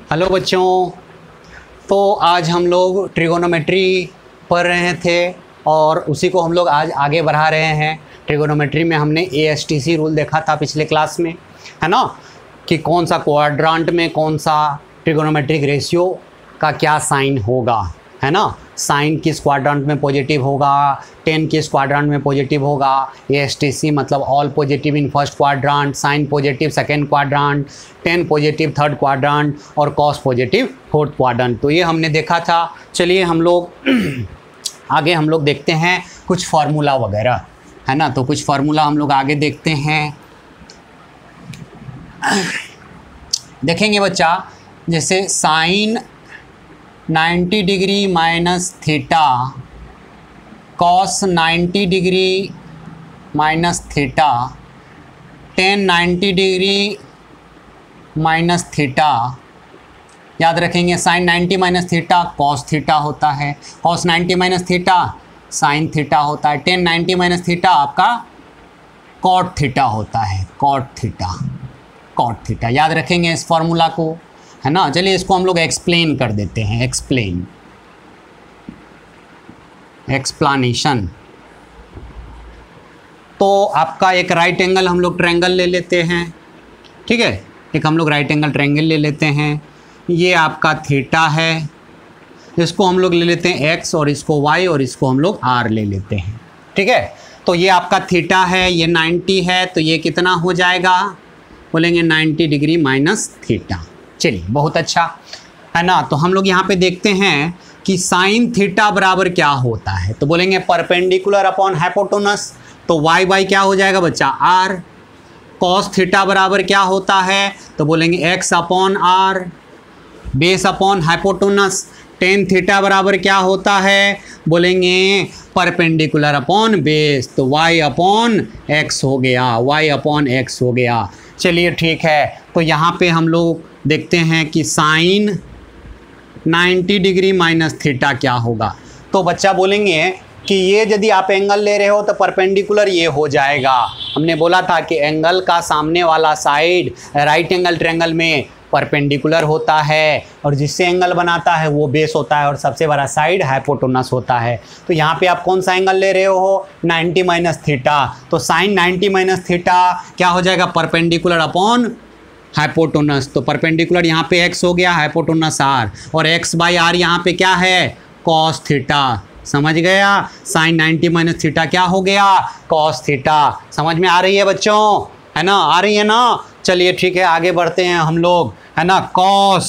Hello बच्चों। तो आज हम लोग ट्रिगोनोमेट्री पढ़ रहे थे और उसी को हम लोग आज आगे बढ़ा रहे हैं। ट्रिगोनोमेट्री में हमने ASTC रूल देखा था पिछले क्लास में, है ना, कि कौन सा क्वाड्रांट में कौन सा ट्रिगोनोमेट्रिक रेशियो का क्या साइन होगा, है ना। साइन किस क्वाड्रांट में पॉजिटिव होगा, 10 किस क्वाड्रांट में पॉजिटिव होगा। ASTC मतलब all positive in first quadrant, sine positive second quadrant, 10 positive third quadrant और कॉस पॉजिटिव फोर्थ क्वाड्रांट। तो ये हमने देखा था। चलिए हम लोग आगे हम लोग देखते हैं कुछ फार्मूला वगैरह, है ना। तो कुछ फार्मूला हम लोग आगे देखते हैं। देखेंगे बच्चा, जैसे sine 90 degree minus theta cos 90 degree minus theta, tan 90 degree minus theta. याद रखेंगे sine 90 minus theta cos theta होता है, cos 90 minus theta sine theta होता है, टेन 90 माइनस थीटा आपका कॉट थीटा होता है, कॉट थीटा। याद रखेंगे इस फॉर्मूला को, है ना। चलिए इसको हम लोग एक्सप्लेन कर देते हैं। एक्सप्लेनेशन। तो आपका एक राइट एंगल हम लोग ट्रायंगल ले लेते हैं, ठीक है। एक हम लोग राइट एंगल ट्रायंगल ले लेते हैं। ये आपका थीटा है, इसको हम लोग ले लेते हैं x और इसको y और इसको हम लोग r ले लेते हैं, ठीक है। तो ये आपका थीटा है, ये 90 है, तो ये कितना हो जाएगा, बोलेंगे 90 डिग्री माइनस थीटा। चलिए बहुत अच्छा, है ना। तो हम लोग यहाँ पे देखते हैं कि साइन थीटा बराबर क्या होता है, तो बोलेंगे परपेंडिकुलर अपॉन हाइपोटेनस, तो y बाई क्या हो जाएगा बच्चा r। कॉस थीटा बराबर क्या होता है, तो बोलेंगे x upon r base upon hypotenuse. Tan theta बराबर क्या होता है, बोलेंगे परपेंडिकुलर अपॉन बेस, तो y अपॉन x हो गया, चलिए ठीक है। तो यहाँ पे हम लोग देखते हैं कि साइन 90 डिग्री माइनस थीटा क्या होगा। तो बच्चा बोलेंगे कि ये यदि आप एंगल ले रहे हो तो परपेंडिकुलर ये हो जाएगा। हमने बोला था कि एंगल का सामने वाला साइड राइट एंगल ट्रायंगल में परपेंडिकुलर होता है और जिससे एंगल बनाता है वो बेस होता है और सबसे बड़ा साइड हाइपोटेनस होता है। तो यहाँ पे आप कौन सा एंगल ले रहे हो, 90 माइनस थीटा। तो साइन 90 माइनस थीटा क्या हो जाएगा, परपेंडिकुलर अपॉन हाइपोटेनस। तो परपेंडिकुलर यहाँ पे x हो गया, हाइपोटेनस r, और x बाई r यहाँ पे क्या है, कॉस थीटा। समझ गया, साइन 90 माइनस थीटा क्या हो गया, कॉस थीटा। समझ में आ रही है बच्चों, है ना, आ रही है ना। चलिए ठीक है, आगे बढ़ते हैं हम लोग, है ना। कॉस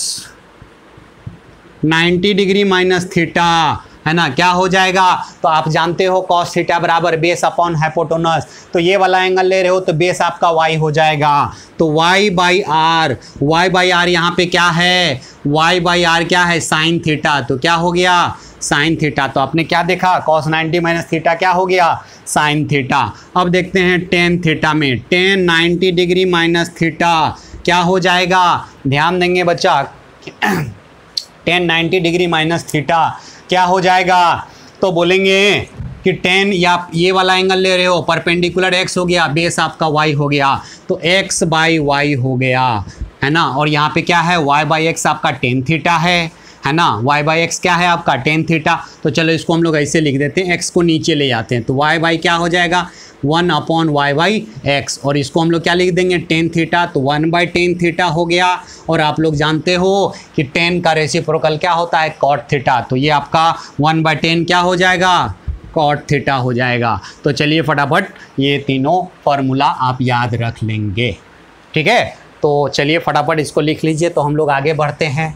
90 डिग्री माइनस थीटा, है ना, क्या हो जाएगा, तो आप जानते हो कॉस थीटा बराबर बेस अपॉन हाइपोटेनस। तो ये वाला एंगल ले रहे हो तो बेस आपका y हो जाएगा, तो y बाई आर यहाँ पे क्या है, y बाई आर क्या है, साइन थीटा। तो क्या हो गया, साइन थीटा। तो आपने क्या देखा, कॉस 90 माइनस थीटा क्या हो गया, साइन थीटा। अब देखते हैं टेन थीटा में, टेन 90 डिग्री माइनस थीटा क्या हो जाएगा, ध्यान देंगे बच्चा, टेन 90 डिग्री माइनस थीटा क्या हो जाएगा। तो बोलेंगे कि 10, या ये वाला एंगल ले रहे हो, परपेंडिकुलर x हो गया, बेस आपका y हो गया, तो x बाई वाई हो गया, है ना। और यहाँ पे क्या है, y बाई एक्स आपका टेन थीटा है ना, y बाई एक्स क्या है आपका टेन थीटा। तो चलो इसको हम लोग ऐसे लिख देते हैं, x को नीचे ले जाते हैं, तो y बाई क्या हो जाएगा, 1 अपॉन y बाई एक्स, और इसको हम लोग क्या लिख देंगे, टेन थीटा, तो 1 बाई टेन थीटा हो गया। और आप लोग जानते हो कि 10 का रेसिप्रोकल क्या होता है, कॉट थीटा। तो ये आपका 1 बाई 10 क्या हो जाएगा, कॉट थीटा हो जाएगा। तो चलिए फटाफट ये तीनों फार्मूला आप याद रख लेंगे, ठीक है। तो चलिए फटाफट इसको लिख लीजिए, तो हम लोग आगे बढ़ते हैं।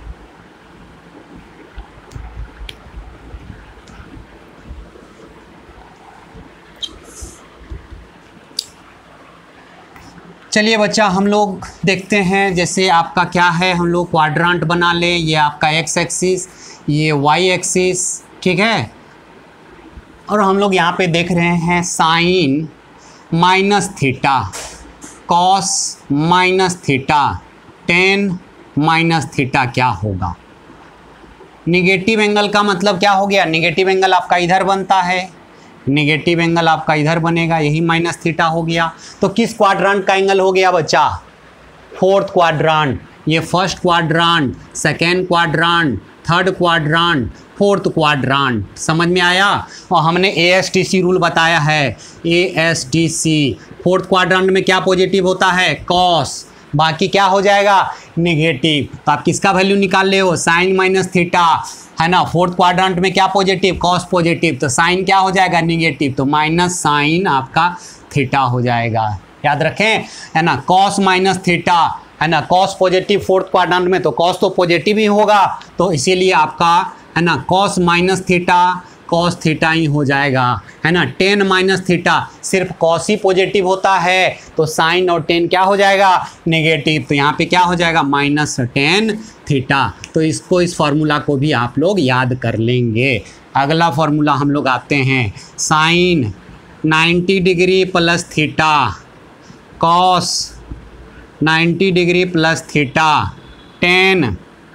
चलिए बच्चा हम लोग देखते हैं, जैसे आपका क्या है, हम लोग क्वाड्रांट बना लें। ये आपका x एक्सिस, ये y एक्सिस, ठीक है। और हम लोग यहाँ पे देख रहे हैं sine minus theta, cos minus theta, tan minus theta क्या होगा। निगेटिव एंगल का मतलब क्या हो गया, निगेटिव एंगल आपका इधर बनता है, नेगेटिव एंगल आपका इधर बनेगा, यही माइनस थीटा हो गया। तो किस क्वाड्रांट का एंगल हो गया बच्चा, फोर्थ क्वाड्रांट, ये first quadrant, second quadrant, third quadrant, fourth quadrant. समझ में आया? और हमने ASTC रूल बताया है, ASTC। फोर्थ क्वाड्रांट में क्या पॉजिटिव होता है? कॉस, बाकी क्या हो जाएगा? नेगेटिव। तो आप किसका वैल्यू निकाल रहे हो? साइन माइनस थीटा, है ना। फोर्थ क्वाड्रांट में क्या पॉजिटिव? कॉस पॉजिटिव, तो साइन क्या हो जाएगा? नेगेटिव, तो माइनस साइन आपका थीटा हो जाएगा। याद रखें, है ना, कॉस माइनस थीटा, है ना। कॉस पॉजिटिव फोर्थ क्वाड्रांट में, तो कॉस तो पॉजिटिव ही होगा, तो इसीलिए आपका, है ना, cos minus theta cos theta ही हो जाएगा, है ना। टेन माइनस थीटा, सिर्फ कॉस ही पॉजिटिव होता है, तो साइन और टेन क्या हो जाएगा? नेगेटिव, तो यहाँ पे क्या हो जाएगा? Minus tan theta. तो इसको, इस फॉर्मूला को भी आप लोग याद कर लेंगे। अगला फॉर्मूला हम लोग आते हैं, sine 90 degree plus theta cos 90 degree plus theta tan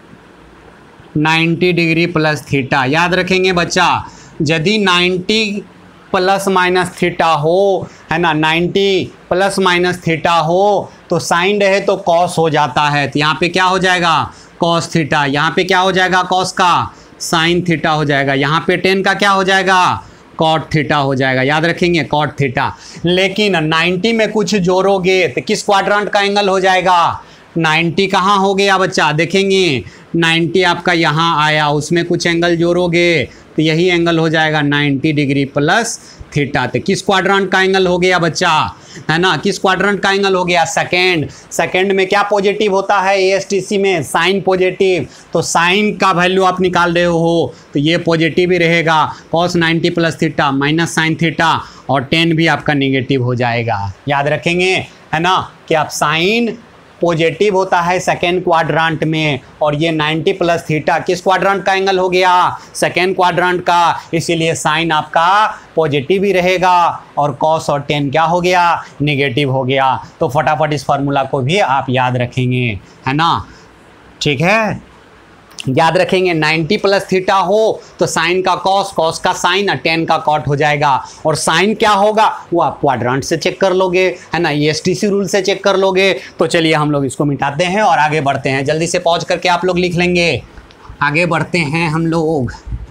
90 degree plus theta. याद रखेंगे बच्चा, यदि 90 प्लस माइनस थीटा हो, है ना, 90 प्लस माइनस थीटा हो, तो साइन रहे तो कॉस हो जाता है, तो यहाँ पे क्या हो जाएगा? Cos theta. यहाँ पे क्या हो जाएगा? कॉस का साइन थीटा हो जाएगा। यहाँ पे टेन का क्या हो जाएगा? कॉट थीटा हो जाएगा। याद रखेंगे, कॉट थीटा। लेकिन 90 में कुछ जोड़ोगे तो किस क्वाड्रांट का एंगल हो जाएगा? 90 कहाँ हो गया बच्चा? देखेंगे 90 आपका यहाँ आया, उसमें कुछ एंगल जोड़ोगे तो यही एंगल हो जाएगा 90 डिग्री प्लस थीटा। तो किस क्वाड्रांट का एंगल हो गया बच्चा? है ना, किस क्वाड्रांट का एंगल हो गया? सेकेंड। सेकेंड में क्या पॉजिटिव होता है ASTC में? Sine positive. तो साइन का वैल्यू आप निकाल रहे हो तो ये पॉजिटिव ही रहेगा, cos 90 plus theta minus sine theta, और टेन भी आपका नेगेटिव हो जाएगा। याद रखेंगे, है ना, कि आप साइन पॉजिटिव होता है सेकेंड क्वाड्रांट में, और ये 90 प्लस थीटा किस क्वाड्रांट का एंगल हो गया? सेकेंड क्वाड्रांट का, इसीलिए साइन आपका पॉजिटिव ही रहेगा और कॉस और टेन क्या हो गया? नेगेटिव हो गया। तो फटाफट इस फार्मूला को भी आप याद रखेंगे, है ना। ठीक है, याद रखेंगे 90 प्लस थीटा हो तो साइन का कॉस, कॉस का साइन और टेन का कॉट हो जाएगा। और साइन क्या होगा वो आप क्वाड्रांट से चेक कर लोगे, है ना, ASTC रूल से चेक कर लोगे। तो चलिए हम लोग इसको मिटाते हैं और आगे बढ़ते हैं। जल्दी से पॉज करके आप लोग लिख लेंगे। आगे बढ़ते हैं हम लोग।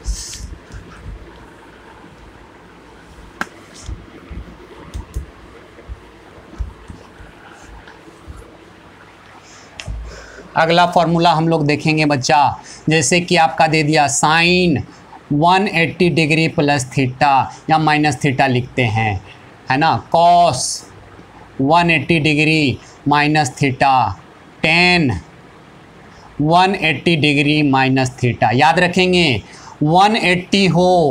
अगला फॉर्मूला हम लोग देखेंगे बच्चा, जैसे कि आपका दे दिया साइन 180 डिग्री प्लस थीटा या माइनस थीटा लिखते हैं, है ना, cos 180 degree minus theta tan 180 degree minus theta. याद रखेंगे 180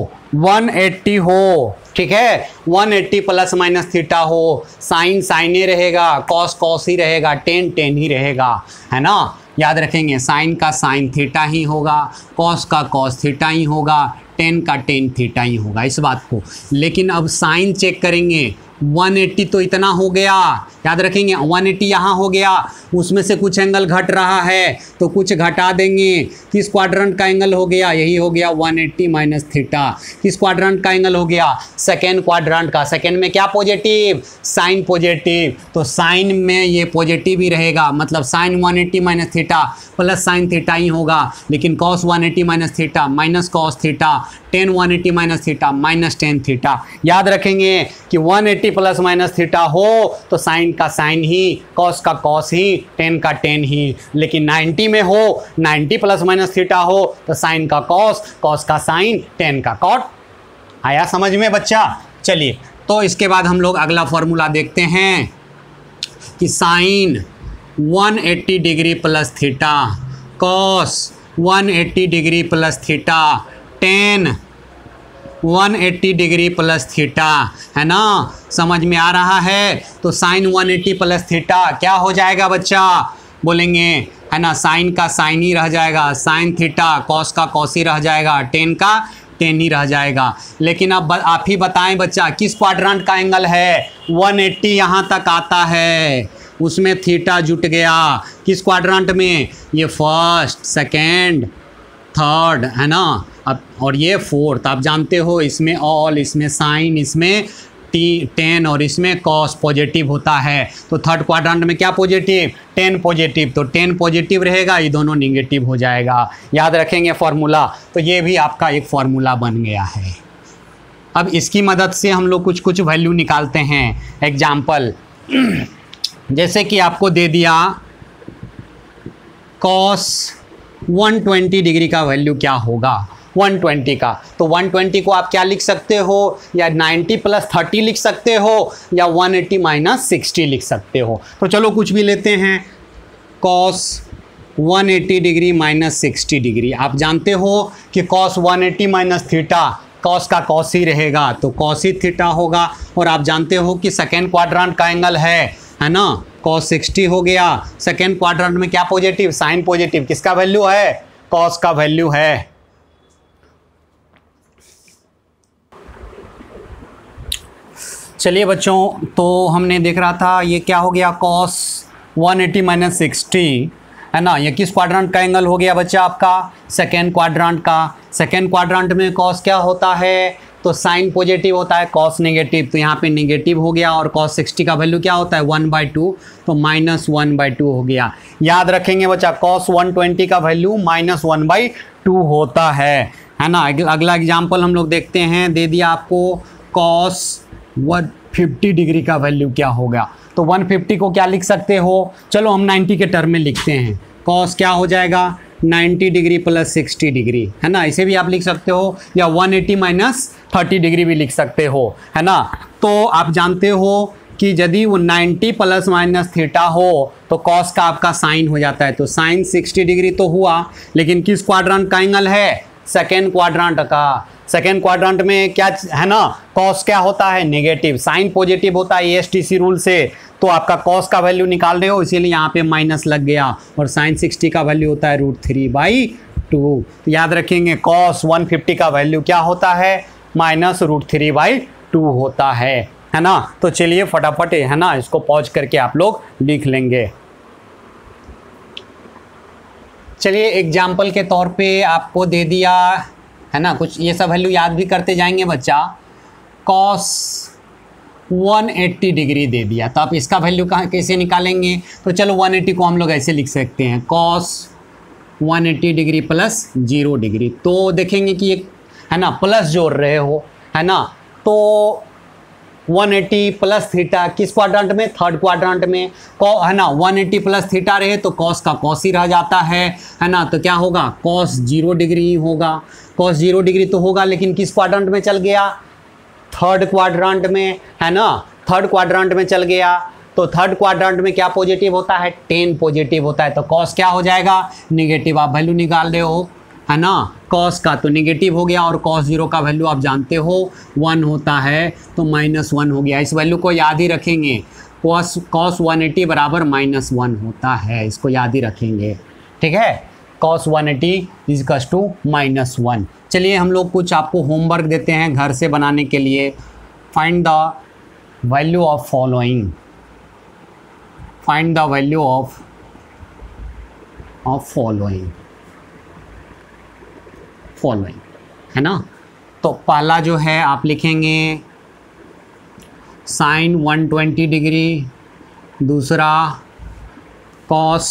हो, ठीक है, 180 प्लस माइनस थीटा हो, साइन साइन ही रहेगा, कॉस कॉस ही रहेगा, टेन टेन ही रहेगा, है ना। याद रखेंगे साइन का साइन थीटा ही होगा, कॉस का कॉस थीटा ही होगा, टेन का टेन थीटा ही होगा, इस बात को। लेकिन अब साइन चेक करेंगे, 180 तो इतना हो गया, याद रखेंगे 180 यहाँ हो गया, उसमें से कुछ एंगल घट रहा है तो कुछ घटा देंगे। किस क्वाड्रेंट का एंगल हो गया? यही हो गया 180 माइनस थीटा। किस क्वाड्रेंट का एंगल हो गया? सेकेंड क्वाड्रेंट का। सेकेंड में क्या पॉजिटिव? साइन पॉजिटिव, तो साइन में ये पॉजिटिव ही रहेगा, मतलब sine 180 minus theta plus sine theta ही होगा। लेकिन cos 180 minus theta minus cos theta, tan 180 minus theta minus tan theta. याद रखेंगे कि 180 प्लस माइनस थीटा हो तो साइन का साइन ही, कॉस का कॉस ही, टेन का टेन ही। लेकिन 90 में हो, 90 प्लस माइनस थीटा हो तो साइन का कॉस, कॉस का साइन, टेन का कॉट। आया समझ में बच्चा? चलिए, तो इसके बाद हम लोग अगला फॉर्मूला देखते हैं कि sine 180 degree plus theta cos 180 degree plus theta tan 180 degree plus theta, है ना, समझ में आ रहा है। तो साइन 180 प्लस थीटा क्या हो जाएगा बच्चा? बोलेंगे, है ना, साइन का साइन ही रह जाएगा, साइन थीटा, कॉस का कॉस ही रह जाएगा, टेन का टेन ही रह जाएगा। लेकिन अब आप ही बताएं बच्चा, किस क्वाड्रेंट का एंगल है? 180 यहाँ तक आता है, उसमें थीटा जुट गया। किस क्वाड्रेंट में? ये फर्स्ट, सेकेंड, थर्ड, है ना, अब और ये फोर्थ। आप जानते हो इसमें ऑल, इसमें साइन, इसमें 10 और इसमें कॉस पॉजिटिव होता है, तो थर्ड क्वाड्रेंट में क्या पॉजिटिव, 10 पॉजिटिव, तो 10 पॉजिटिव रहेगा, ये दोनों निगेटिव हो जाएगा। याद रखेंगे फॉर्मूला, तो ये भी आपका एक फॉर्मूला बन गया है। अब इसकी मदद से हम लोग कुछ कुछ वैल्यू निकालते हैं। एग्जाम्पल, जैसे कि आपको दे दिया कॉस 120 डिग्री का वैल्यू क्या होगा, 120 का, तो 120 को आप क्या लिख सकते हो, या 90 + 30 लिख सकते हो, या 180 - 60 लिख सकते हो। तो चलो कुछ भी लेते हैं, कॉस 180 डिग्री - 60 डिग्री। आप जानते हो कि कॉस 180 - थीटा कॉस का कॉस ही रहेगा, तो कॉस ही थीटा होगा। और आप जानते हो कि सेकेंड क्वाड्रेंट का एंगल है ना, कॉस 60 हो गया। सेकेंड क्वाड्रेंट में क्या पॉजिटिव, साइन पॉजिटिव, किसका वैल्यू है, कॉस का वैल्यू है। चलिए बच्चों, तो हमने देख रहा था ये क्या हो गया, कॉस 180 - 60 है ना, ये किस क्वाड्रेंट का एंगल हो गया बच्चा आपका, सेकेंड क्वाड्रेंट का। सेकेंड क्वाड्रेंट में कॉस क्या होता है, तो साइन पॉजिटिव होता है, कॉस नेगेटिव, तो यहाँ पे नेगेटिव हो गया। और कॉस 60 का वैल्यू क्या होता है, 1/2, तो -1/2 हो गया। याद रखेंगे बच्चा, कॉस 120 का वैल्यू -1/2 होता है ना। अगला एग्जाम्पल हम लोग देखते हैं, दे दिया आपको कॉस 150 डिग्री का वैल्यू क्या होगा, तो 150 को क्या लिख सकते हो, चलो हम 90 के टर्म में लिखते हैं। कॉस क्या हो जाएगा, 90 डिग्री + 60 डिग्री है ना, इसे भी आप लिख सकते हो, या 180 - 30 डिग्री भी लिख सकते हो है ना। तो आप जानते हो कि यदि वो 90 ± थीटा हो तो कॉस का आपका साइन हो जाता है, तो साइन 60 डिग्री तो हुआ, लेकिन किस क्वाड्रेंट का एंगल है, सेकेंड क्वाड्रेंट का। सेकेंड क्वाड्रेंट में क्या है ना, कॉस क्या होता है, नेगेटिव, साइन पॉजिटिव होता है ESTC रूल से। तो आपका कॉस का वैल्यू निकाल रहे हो, इसीलिए यहाँ पे माइनस लग गया, और साइन 60 का वैल्यू होता है √3/2। याद रखेंगे कॉस 150 का वैल्यू क्या होता है, -√3/2 होता है ना। तो चलिए फटाफट है ना, इसको पॉज करके आप लोग लिख लेंगे। चलिए एग्जाम्पल के तौर पे आपको दे दिया है ना, कुछ ये सब वैल्यू याद भी करते जाएंगे बच्चा। कॉस 180 डिग्री दे दिया, तो आप इसका वैल्यू कहाँ कैसे निकालेंगे, तो चलो 180 को हम लोग ऐसे लिख सकते हैं, कॉस 180 डिग्री + 0 डिग्री। तो देखेंगे कि ये है ना प्लस जोड़ रहे हो है ना, तो 180 + थीटा किस क्वाड्रेंट में, थर्ड क्वाड्रेंट में है ना। 180 + थीटा रहे तो कॉस का कॉस ही रह जाता है ना, तो क्या होगा, कॉस 0 डिग्री ही होगा। कॉस 0 डिग्री तो होगा, लेकिन किस क्वाड्रेंट में चल गया, थर्ड क्वाड्रेंट में है ना, थर्ड क्वाड्रेंट में चल गया। तो थर्ड क्वाड्रेंट में क्या पॉजिटिव होता है, 10 पॉजिटिव होता है, तो कॉस क्या हो जाएगा, नेगेटिव। आप वैल्यू निकाल रहे हो है ना, कॉस का तो नेगेटिव हो गया, और कॉस 0 का वैल्यू आप जानते हो 1 होता है, तो -1 हो गया। इस वैल्यू को याद ही रखेंगे, कॉस 180 = -1 होता है, इसको याद ही रखेंगे, ठीक है। कॉस 180 = -1। चलिए हम लोग कुछ आपको होमवर्क देते हैं घर से बनाने के लिए। Find the value of following, find the value of following है ना। तो पहला जो है आप लिखेंगे साइन 120 डिग्री, दूसरा कॉस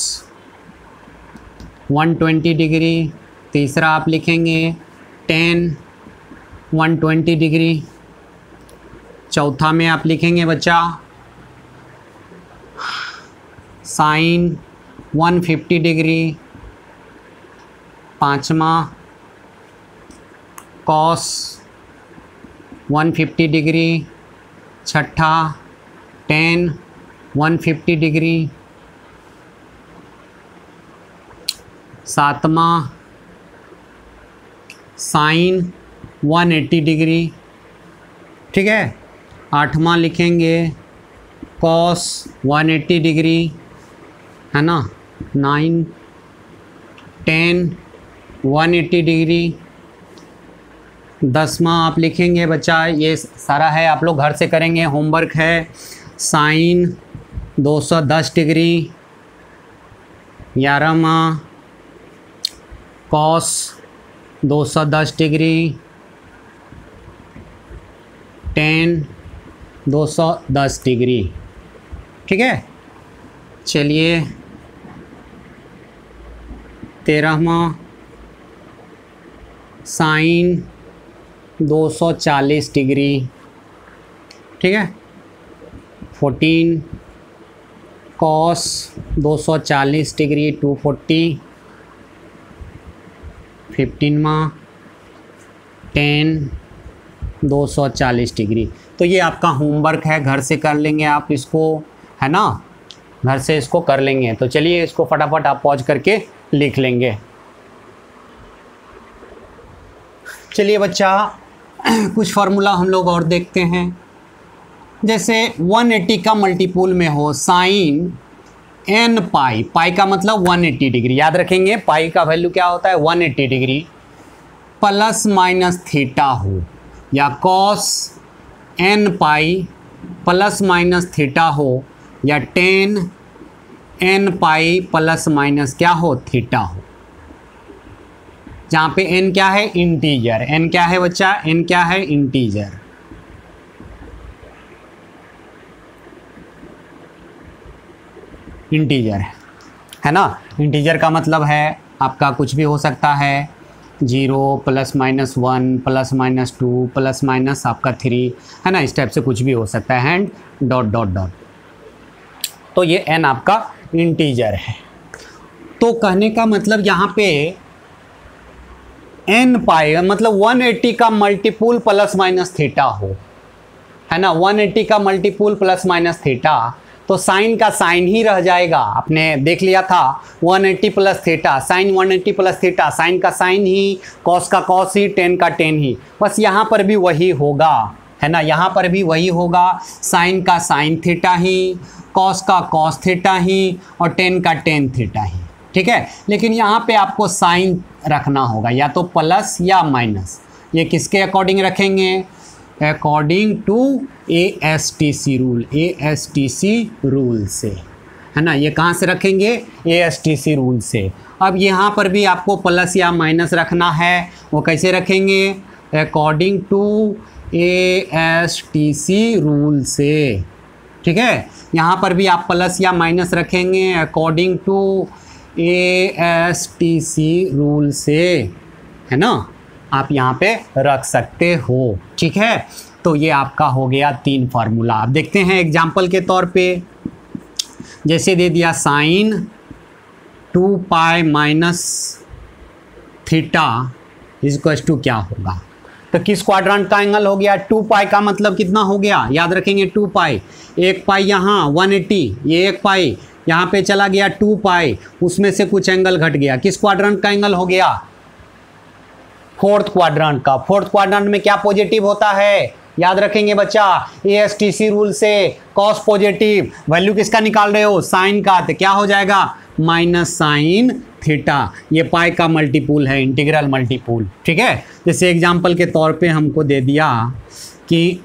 120 डिग्री, तीसरा आप लिखेंगे tan 120 डिग्री, चौथा में आप लिखेंगे बच्चा साइन 150 डिग्री, पाँचवा कॉस 150 डिग्री, छठा tan 150 डिग्री, सातवां साइन 180 डिग्री, ठीक है। आठवां लिखेंगे कॉस 180 डिग्री है ना, 9 tan 180 डिग्री। 10वां आप लिखेंगे बच्चा, ये सारा है आप लोग घर से करेंगे, होमवर्क है, साइन 210 डिग्री। 11वां कॉस 210 डिग्री, tan 210 डिग्री। ठीक है, चलिए 13वां साइन 240 डिग्री। ठीक है, 14 कॉस 240 डिग्री 240। 15वां टेन 240 डिग्री। तो ये आपका होमवर्क है, घर से कर लेंगे आप इसको, है ना, घर से इसको कर लेंगे। तो चलिए इसको फटाफट आप पॉज करके लिख लेंगे। चलिए बच्चा कुछ फार्मूला हम लोग और देखते हैं। जैसे 180 का मल्टीपुल में हो साइन n पाई, पाई का मतलब 180 डिग्री, याद रखेंगे पाई का वैल्यू क्या होता है 180 डिग्री, प्लस माइनस थीटा हो, या cos n pi plus minus theta हो, या tan n pi plus minus क्या हो थीटा हो। जहाँ पे n क्या है इंटीजर, n क्या है बच्चा, n क्या है इंटीजर। इंटीजर है ना, इंटीजर का मतलब है आपका कुछ भी हो सकता है, 0 plus minus 1 plus minus 2 plus minus आपका 3, है ना, इस टाइप से कुछ भी हो सकता है, एंड डॉट डॉट डॉट। तो ये n आपका इंटीजर है। तो कहने का मतलब यहाँ पे n पाई मतलब 180 का मल्टीपुल प्लस माइनस थीटा हो, है ना, 180 का मल्टीपुल प्लस माइनस थीटा, तो साइन का साइन ही रह जाएगा। आपने देख लिया था 180 plus theta, sine 180 plus theta, sine का साइन ही, कॉस का कॉस ही, टेन का टेन ही, बस यहाँ पर भी वही होगा, है ना, यहाँ पर भी वही होगा, साइन का साइन थीटा ही, कॉस का कॉस थीटा ही, और टेन का टेन थीटा ही। ठीक है, लेकिन यहाँ पे आपको साइन रखना होगा, या तो प्लस या माइनस। ये किसके अकॉर्डिंग रखेंगे, according to ASTC rule, ASTC rule से, है ना, ये कहाँ से रखेंगे ASTC रूल से। अब यहाँ पर भी आपको प्लस या माइनस रखना है, वो कैसे रखेंगे, अकॉर्डिंग टू ASTC रूल से। ठीक है, यहाँ पर भी आप प्लस या माइनस रखेंगे अकॉर्डिंग टू ASTC रूल से, है ना, आप यहाँ पे रख सकते हो। ठीक है, तो ये आपका हो गया 3 फार्मूला। अब देखते हैं एग्जाम्पल के तौर पे, जैसे दे दिया sine 2 pi minus theta equal to क्या होगा, तो किस क्वाड्रेंट का एंगल हो गया, 2 पाई का मतलब कितना हो गया, याद रखेंगे 2 पाई, 1 पाई यहाँ 180, ये 1 पाई यहाँ पे चला गया 2 पाई, उसमें से कुछ एंगल घट गया, किस क्वाड्रेंट का एंगल हो गया, फोर्थ क्वाड्रेंट का। फोर्थ क्वाड्रेंट में क्या पॉजिटिव होता है, याद रखेंगे बच्चा ASTC रूल से, कॉस पॉजिटिव, वैल्यू किसका निकाल रहे हो साइन का, तो क्या हो जाएगा माइनस साइन थीटा, ये पाई का मल्टीपुल है, इंटीग्रल मल्टीपुल। ठीक है, जैसे एग्जांपल के तौर पे हमको दे दिया कि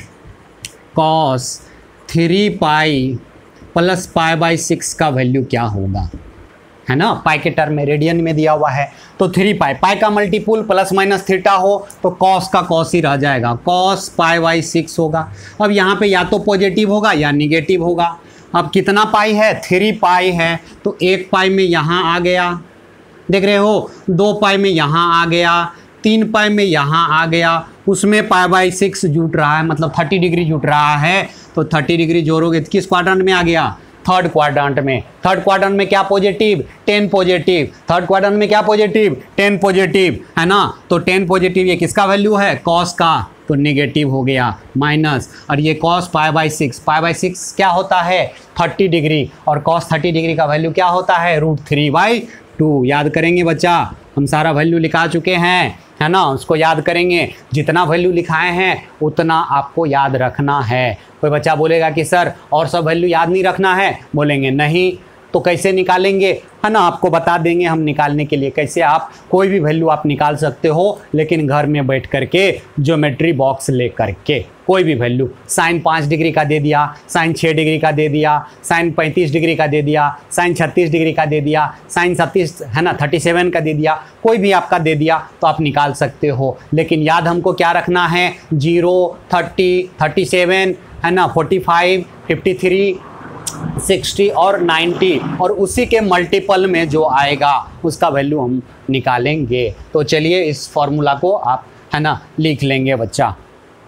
cos 3 pi plus pi by 6 का वैल्यू क्या होगा, है ना, पाई के टर्म में रेडियन में दिया हुआ है, तो 3 पाई, पाई का मल्टीपुल प्लस माइनस थीटा हो तो कॉस का कॉस ही रह जाएगा, कॉस पाई बाई 6 होगा। अब यहाँ पे या तो पॉजिटिव होगा या निगेटिव होगा। अब कितना पाई है, 3 पाई है, तो 1 पाई में यहाँ आ गया, देख रहे हो, 2 पाई में यहाँ आ गया, 3 पाई में यहाँ आ गया, उसमें पाई बाई 6 जुट रहा है, मतलब 30 डिग्री जुट रहा है, तो 30 डिग्री जोड़ोगे तो किस क्वाड्रेंट में आ गया, थर्ड क्वाड्रेंट में। थर्ड क्वाड्रेंट में क्या पॉजिटिव, 10 पॉजिटिव, थर्ड क्वाड्रेंट में क्या पॉजिटिव 10 पॉजिटिव, है ना, तो 10 पॉजिटिव ये किसका वैल्यू है, कॉस का, तो नेगेटिव हो गया माइनस, और ये cos pi by 6, pi by 6 क्या होता है 30 डिग्री, और कॉस 30 डिग्री का वैल्यू क्या होता है √3/2। याद करेंगे बच्चा, हम सारा वैल्यू लिखा चुके हैं, है ना, उसको याद करेंगे, जितना वैल्यू लिखाए हैं उतना आपको याद रखना है। कोई बच्चा बोलेगा कि सर और सब वैल्यू याद नहीं रखना है, बोलेंगे नहीं, तो कैसे निकालेंगे, है ना, आपको बता देंगे हम निकालने के लिए कैसे आप कोई भी वैल्यू आप निकाल सकते हो, लेकिन घर में बैठ करके ज्योमेट्री बॉक्स ले करके। कोई भी वैल्यू, साइन 5 डिग्री का दे दिया, साइन 6 डिग्री का दे दिया, साइन 35 डिग्री का दे दिया, साइन 36 डिग्री का दे दिया, साइन 37 है ना 37 का दे दिया, कोई भी आपका दे दिया तो आप निकाल सकते हो। लेकिन याद हमको क्या रखना है, 0, 30, 37 है ना, 45, 53, 60 और 90 और उसी के मल्टीपल में जो आएगा उसका वैल्यू हम निकालेंगे। तो चलिए इस फॉर्मूला को आप है ना लिख लेंगे बच्चा।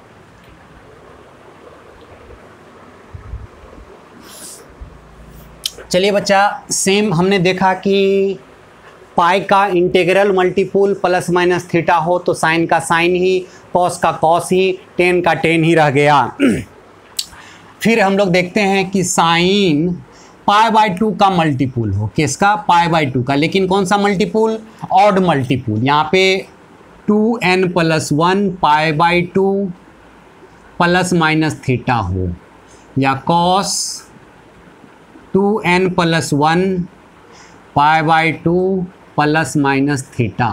चलिए बच्चा, सेम हमने देखा कि पाई का integral multiple plus minus theta हो तो साइन का साइन ही, कॉस का कॉस ही, टेन का टेन ही रह गया। फिर हम लोग देखते हैं कि साइन π/2 का मल्टीपुल हो, किसका, π/2 का, लेकिन कौन सा मल्टीपुल, ऑड मल्टीपुल। यहाँ पे 2n+1 π/2 प्लस माइनस थीटा हो, या cos 2n+1 π/2 plus minus theta,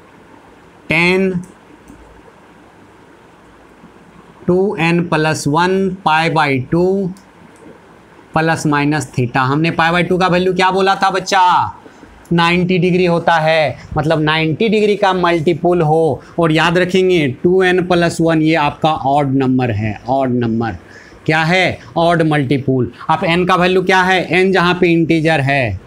2n+1 π/2 plus minus theta. हमने π/2 का वैल्यू क्या बोला था बच्चा, 90 डिग्री होता है, मतलब 90 डिग्री का मल्टीपुल हो। और याद रखेंगे 2n+1 ये आपका ऑड नंबर है, ऑड नंबर क्या है, ऑड मल्टीपुल। अब n का वैल्यू क्या है, n जहाँ पे इंटीजर है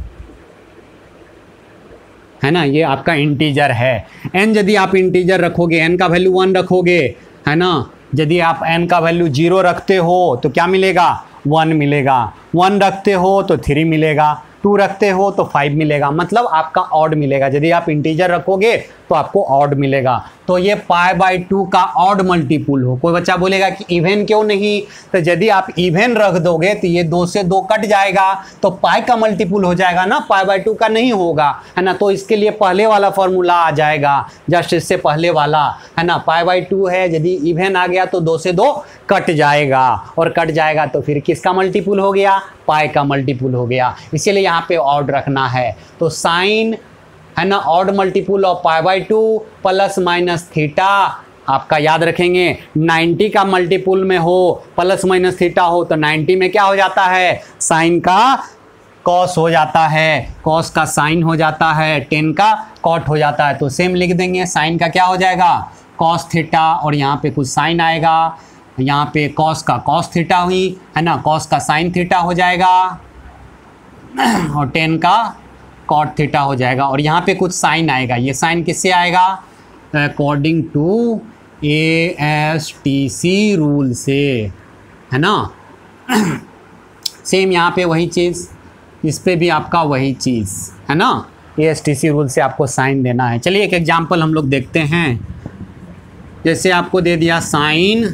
ना, ये आपका इंटीजर है। n यदि आप इंटीजर रखोगे, n का वैल्यू 1 रखोगे है ना, यदि आप n का वैल्यू 0 रखते हो तो क्या मिलेगा, 1 मिलेगा, 1 रखते हो तो 3 मिलेगा, 2 रखते हो तो 5 मिलेगा, मतलब आपका ऑड मिलेगा। यदि आप इंटीजर रखोगे तो आपको ऑड मिलेगा। तो ये π/2 का ऑड मल्टीपुल हो। कोई बच्चा बोलेगा कि इवन क्यों नहीं, तो यदि आप इवन रख दोगे तो ये 2 से 2 कट जाएगा तो पाई का मल्टीपुल हो जाएगा ना, π/2 का नहीं होगा है ना। तो इसके लिए पहले वाला फॉर्मूला आ जाएगा, जस्ट इससे पहले वाला है ना, π/2 है, यदि इवन आ गया तो 2 से 2 कट जाएगा, और कट जाएगा तो फिर किसका मल्टीपुल हो गया, पाई का मल्टीपुल हो गया। इसीलिए यहाँ पे ऑड रखना है। तो साइन है ना odd multiple of π/2 plus minus theta, आपका याद रखेंगे 90 का मल्टीपुल में हो प्लस माइनस थीटा हो तो 90 में क्या हो जाता है, साइन का कॉस हो जाता है, कॉस का साइन हो जाता है, 10 का कॉट हो जाता है। तो सेम लिख देंगे, साइन का क्या हो जाएगा, कॉस थीटा, और यहाँ पे कुछ साइन आएगा, यहाँ पे कॉस का कॉस थीटा हुई है ना, कॉस का साइन थीटा हो जाएगा और 10 का कॉट थीटा हो जाएगा, और यहाँ पे कुछ साइन आएगा। ये साइन किससे आएगा, अकॉर्डिंग टू ASTC रूल से है ना। सेम यहाँ पे वही चीज़, इस पे भी आपका वही चीज़ है ना, ASTC रूल से आपको साइन देना है। चलिए एक एग्जांपल हम लोग देखते हैं। जैसे आपको दे दिया साइन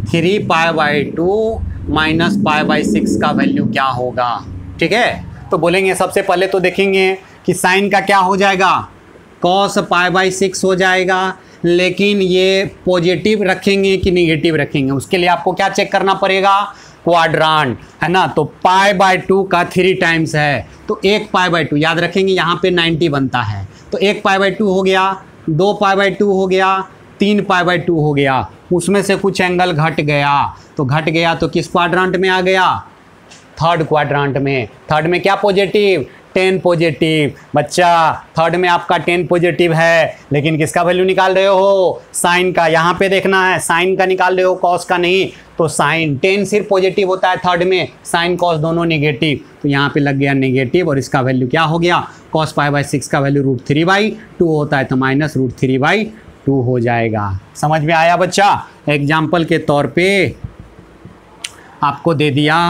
3π/2 माइनस π/6 का वैल्यू क्या होगा, ठीक है। तो बोलेंगे सबसे पहले तो देखेंगे कि साइन का क्या हो जाएगा, कॉस π/6 हो जाएगा, लेकिन ये पॉजिटिव रखेंगे कि नेगेटिव रखेंगे, उसके लिए आपको क्या चेक करना पड़ेगा, क्वाड्रांट है ना। तो π/2 का 3 टाइम्स है, तो 1 π/2 याद रखेंगे, यहाँ पे 90 बनता है, तो 1 π/2 हो गया, 2 π/2 हो गया, 3 π/2 हो गया, उसमें से कुछ एंगल घट गया, तो घट गया तो किस क्वाड्रांट में आ गया, थर्ड क्वाड्रांट में। थर्ड में क्या पॉजिटिव, 10 पॉजिटिव। बच्चा थर्ड में आपका 10 पॉजिटिव है, लेकिन किसका वैल्यू निकाल रहे हो, साइन का। यहाँ पे देखना है, साइन का निकाल रहे हो, कॉस का नहीं। तो साइन 10 सिर्फ पॉजिटिव होता है थर्ड में, साइन कॉस दोनों नेगेटिव, तो यहाँ पे लग गया नेगेटिव, और इसका वैल्यू क्या हो गया, कॉस π/6 का वैल्यू √3/2 होता है, तो माइनस √3/2 हो जाएगा। समझ में आया बच्चा। एग्जाम्पल के तौर पे आपको दे दिया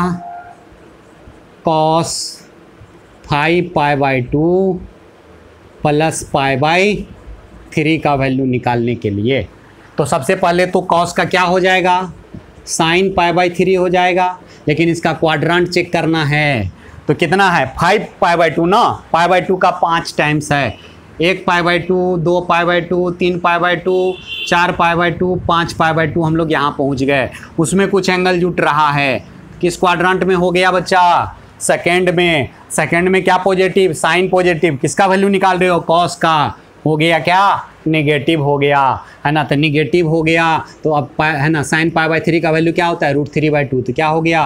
कॉस 5π/2 प्लस π/3 का वैल्यू निकालने के लिए। तो सबसे पहले तो कॉस का क्या हो जाएगा, साइन π/3 हो जाएगा, लेकिन इसका क्वाड्रांट चेक करना है, तो कितना है 5π/2 ना, π/2 का 5 टाइम्स है, 1 π/2, 2 π/2, 3 पी/2, 4 π/2, 5 π/2 हम लोग यहाँ पहुँच गए। उसमें कुछ एंगल जुट रहा है, किस क्वाड्रांट में हो गया बच्चा, सेकेंड में। सेकेंड में क्या पॉजिटिव, साइन पॉजिटिव, किसका वैल्यू निकाल रहे हो, कॉस का, हो गया क्या, नेगेटिव हो गया, है ना। तो नेगेटिव हो गया तो अब है ना साइन पाई/3 का वैल्यू क्या होता है, √3/2, तो क्या हो गया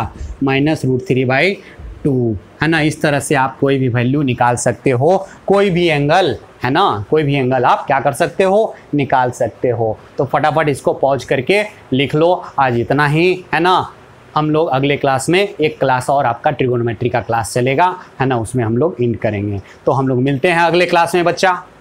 -√3/2, है ना। इस तरह से आप कोई भी वैल्यू निकाल सकते हो, कोई भी एंगल, है ना, कोई भी एंगल आप क्या कर सकते हो, निकाल सकते हो। तो फटाफट इसको पॉज करके लिख लो। आज इतना ही, है ना। हम लोग अगले क्लास में एक क्लास और आपका ट्रिगोनोमेट्री का क्लास चलेगा, है ना, उसमें हम लोग एंड करेंगे। तो हम लोग मिलते हैं अगले क्लास में बच्चा।